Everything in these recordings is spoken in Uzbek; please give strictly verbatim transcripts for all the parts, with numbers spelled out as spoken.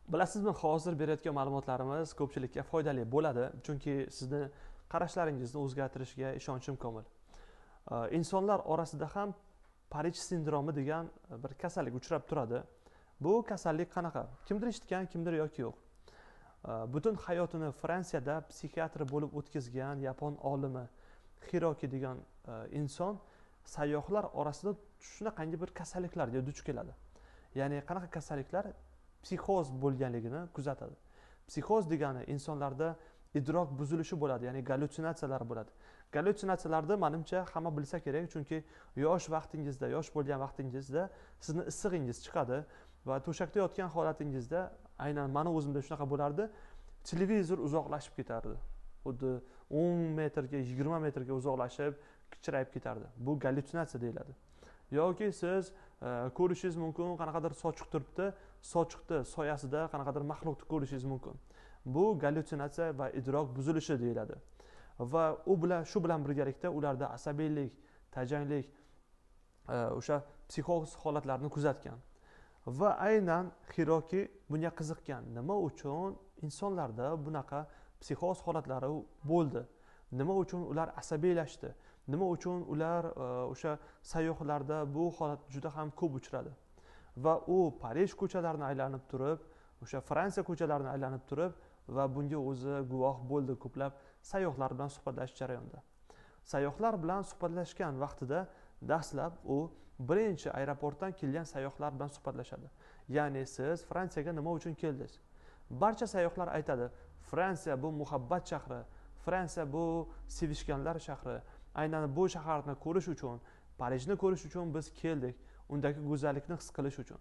Bilasizmi, hozir berayotgan ma'lumotlarimiz ko'pchilikka foydali bo'ladi, chunki sizni qarashlaringizni o'zgartirishiga ishonchim komil. Insonlar orasida ham Parij sindromi degan bir kasallik uchrab turadi. Bu kasallik qanaqa? Kimdir eshitgan, kimdir yoki yo'q. Butun hayotini Fransiyada psixiatr bo'lib o'tkazgan yapon olimi Hiroki degan inson sayyohlar orasida shunaqangi bir kasalliklarga duch keladi. Ya'ni qanaqa kasalliklar? Psixoz bo'lganligini kuzatadi. Psixoz degani insonlarda idrok buzilishi bo'ladi, ya'ni gallyutsinatsiyalar bo'ladi. Gallyutsinatsiyalarni menimcha hamma bilsa kerak, chunki yosh vaqtingizda, yosh bo'lgan vaqtingizda sizni issig'ingiz chiqadi va to'shakda yotgan holatingizda aynan meni o'zimda shunaqa bo'lardi. Televizor uzoqlashib ketardi. Xuddi o'n metrga, yigirma metrga uzoqlashib, kichrayib ketardi. Bu gallyutsinatsiya deyiladi. Yoki siz ko'rishingiz mumkin, qanaqadir sochiq turibdi, sochiqni soyasida qanaqadir maxluqni ko'rishingiz mumkin. Bu gallyutsinatsiya va idrok buzilishi deyiladi. Va u bilan shu bilan birgalikda ularda asabiylik, tajanglik, o'sha psixoz holatlarini kuzatgan. Va aynan Hiroki bunga qiziqgan. Nima uchun insonlarda bunaqa psixoz holatlari bo'ldi? Nima uchun ular asabiylashdi? Nima uchun ular o'sha sayyohlarda bu holat juda ham ko'p uchradi? Va u Parij ko'chalarini aylanib turib, o'sha Fransiya ko'chalarini aylanib turib va bunga o'zi guvoh bo'ldi ko'plab sayyohlar bilan suhbatlashish jarayonida. Sayyohlar bilan suhbatlashgan vaqtida dastlab u birinchi aeroportdan kelgan sayyohlar bilan suhbatlashadi. Ya'ni siz Fransiyaga nima uchun keldingiz? Barcha sayyohlar aytadi, Fransiya bu muhabbat shahri, Fransiya bu sevishganlar shahri. Aynan bu shaharni ko'rish uchun, Parijni ko'rish uchun biz keldik, undagi go'zallikni his qilish uchun.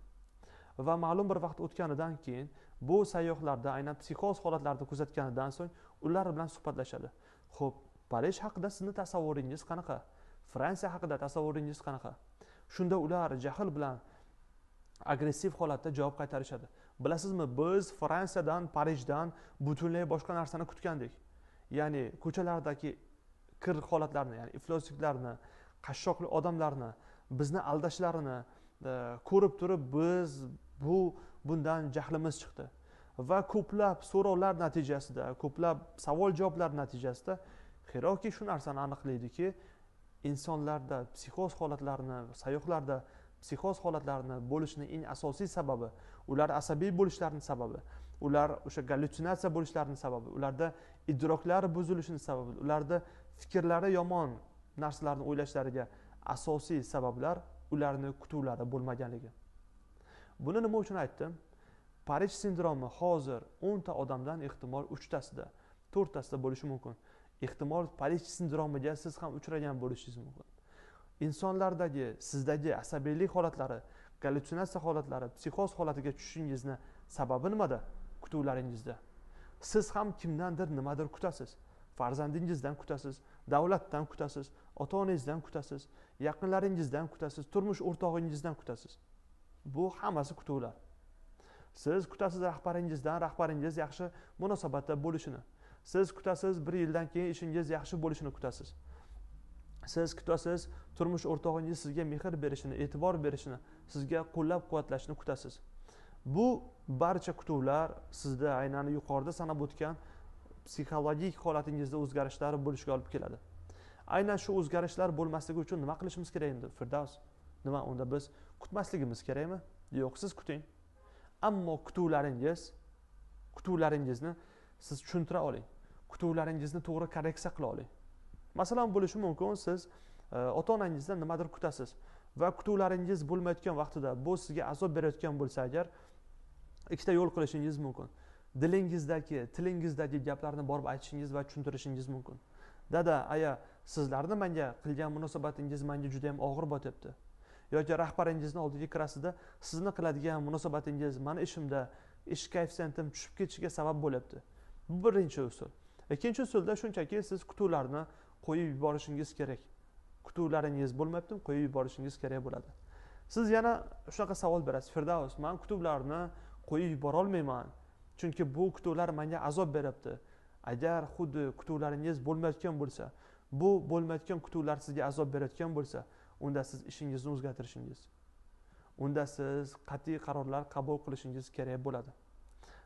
Va ma'lum bir vaqt o'tganidan keyin bu sayyohlarda aynan psixoz holatlarini kuzatganidan so'ng ular bilan suhbatlashadi. Xo'p, Parij haqida sizni tasavvuringiz qanaqa? Fransiya haqida tasavvuringiz qanaqa? Shunda ular jahl bilan agressiv holatda javob qaytarishadi. Bilasizmi, biz Fransiyadan, Parijdan butunlay boshqa narsani kutgandik. Ya'ni ko'chalardagi kir holatlarni, ya'ni iflosliklarni, qashshoqli odamlarni, bizni aldashlarini ko'rib turib biz bu bundan jahlimiz chiqdi. Va ko'plab so'rovlar natijasida, ko'plab savol-javoblar natijasida Hiroki shu narsani aniqlaydiki, insonlarda psixoz holatlarini, sayyohlarda psixoz holatlarini bo'lishining eng asosiy sababi, ular asabiy bo'lishlarining sababi, ular o'sha gallyutsinatsiya bo'lishlarining sababi, ularda idroklari buzilishining sababi, ularda fikrlari yomon narsalarni o'ylashlariga asosiy sabablar ularni kutuvlari bo'lmaganligi. Buni nima uchun aytdim? Parij sindromi hozir o'nta odamdan ehtimol uchtasida, to'rttasida bo'lishi mumkin. Ehtimol Parij sindromiga siz ham uchragan bo'lishingiz mumkin. Insonlardagi sizdagi asabiylik holatlari, gallyutsinatsiya holatlari, psixoz holatiga tushishingizni sababi nimada? Kutuvlaringizda. Siz ham kimdandir nimadir kutasiz. Farzandingizdan kutasiz, davlatdan kutasiz, ota-onangizdan kutasiz, yaqinlaringizdan kutasiz, turmush o'rtog'ingizdan kutasiz. Bu hammasi kutuvlar. Siz kutasiz rahbaringizdan, rahbaringiz yaxshi munosabatda bo'lishini. Siz kutasiz bir yildan keyin ishingiz yaxshi bo'lishini kutasiz. Siz kutasiz turmush o'rtog'ingiz sizga mehr berishini, e'tibor berishini, sizga qo'llab-quvvatlashini kutasiz. Bu barcha kutuvlar sizda aynan yuqorida sanab o'tgan psixologik holatingizda o'zgarishlar bo'lishiga olib keladi. Aynan shu o'zgarishlar bo'lmasligi uchun nima qilishimiz kerak endi, Firdavs? Nima unda biz kutmasligimiz kerakmi? Yo'q, siz kuting. Ammo kutuvlaringiz, kutuvlaringizni siz tushuntira oling. Kutuvlaringizni to'g'ri korreksiya qila oling. Masalan, bo'lishi mumkin, siz ota-onangizdan nimadir kutasiz va kutuvlaringiz bo'lmayotgan vaqtida bu sizga azob berayotgan bo'lsa agar ikkita yo'l qilishingiz mumkin. Dilingizdagi, tilingizdagi gaplarni borib aytishingiz va tushuntirishingiz mumkin. Dada, aya, sizlarni menga qilgan munosabatingiz menga juda ham og'ir botyapti. Yoki rahbaringizni oldiga kirasizda, sizni qiladigan munosabatingiz meni ishimda, ish koeffitsientim tushib ketishiga sabab bo'lyapti. Bu birinchi usul. Ikkinchi usulda shunchaki siz kutuvlarni qo'yib yuborishingiz kerak. Kutuvlaringiz bo'lmayapti, qo'yib yuborishingiz kerak bo'ladi. Siz yana shunaqa savol berasiz, Firdavs, men kutuvlarni qo'yib yubora olmayman. Chunki bu kutuvlar menga azob beryapti. Agar xuddi kutuvlaringiz bo'lmayotgan bo'lsa, bu bo'lmayotgan kutuvlar sizga azob berayotgan bo'lsa, unda siz ishingizni o'zgartirishingiz, unda siz qat'iy qarorlar qabul qilishingiz kerak bo'ladi.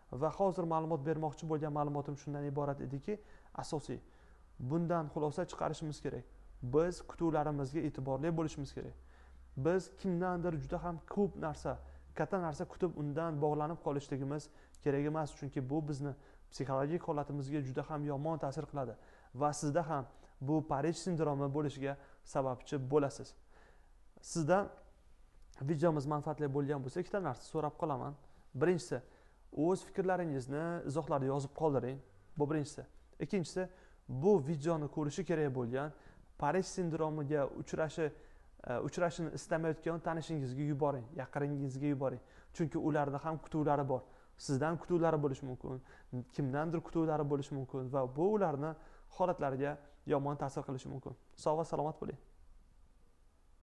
Va hozir ma'lumot bermoqchi bo'lgan ma'lumotim shundan iborat ediki, asosiy bundan xulosa chiqarishimiz kerak. Biz kutuvlarimizga e'tiborli bo'lishimiz kerak. Biz kimdandir juda ham ko'p narsa, katta narsa kutib undan bog'lanib qolishligimiz kerak emas, chunki bu bizni psixologik holatimizga juda ham yomon ta'sir qiladi va sizda ham bu Parij sindromi bo'lishiga sababchi bo'lasiz. Sizdan videomiz manfaatli bo'lgan bo'lsa, ikkita narsa so'rab qolaman. Birinchisi, o'z fikrlaringizni izohlarda yozib qoldiring. Bu birinchisi. Ikkinchisi, bu videoni ko'rishi kerak bo'lgan Parij sindromiga uchrashi uchrashini istamayotgan tanishingizga yuboring, yaqiningizga yuboring. Chunki ularda ham kutuvlari bor. Sizdan kutuvlari bo'lishi mumkin, kimdandir kutuvlari bo'lishi mumkin va bu ularni holatlariga yomon ta'sir qilishi mumkin. Sog' va salomat bo'ling.